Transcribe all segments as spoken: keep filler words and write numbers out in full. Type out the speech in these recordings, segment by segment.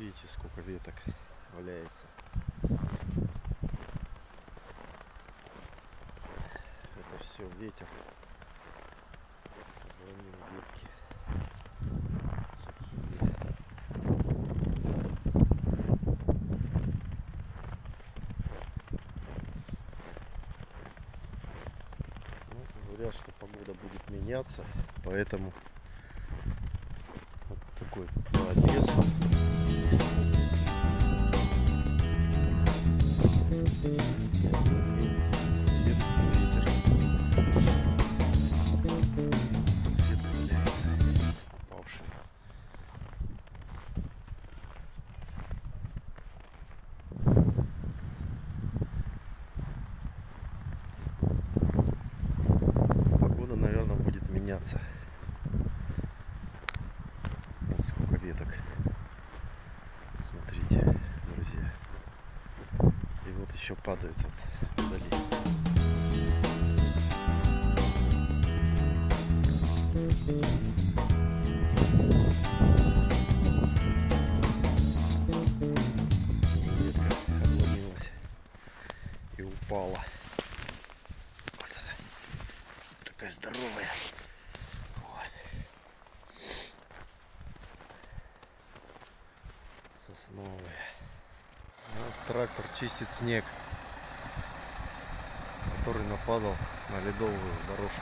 Видите, сколько веток валяется. Это все ветер. Ломил ветки сухие. Ну, говорят, что погода будет меняться, поэтому вот такой молодец. Погода, наверное, будет меняться. Вот сколько веток. Смотрите, друзья. И вот еще падает вот вдали. Ветка обломилась и упала. Вот она. Такая здоровая. Вот. Сосновая. Вот трактор чистит снег, который нападал на ледовую дорожку.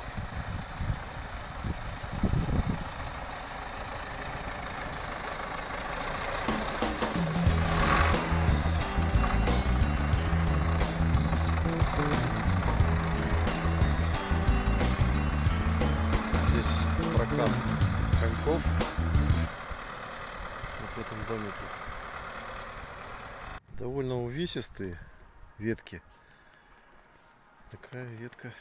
Здесь прокат коньков вот в этом домике. Довольно увесистые ветки. Такая ветка,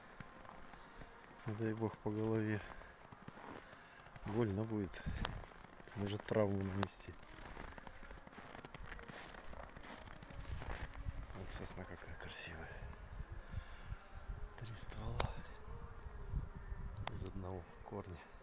не дай бог по голове, больно будет, может травму нанести. Вот сосна какая красивая. Три ствола из одного корня.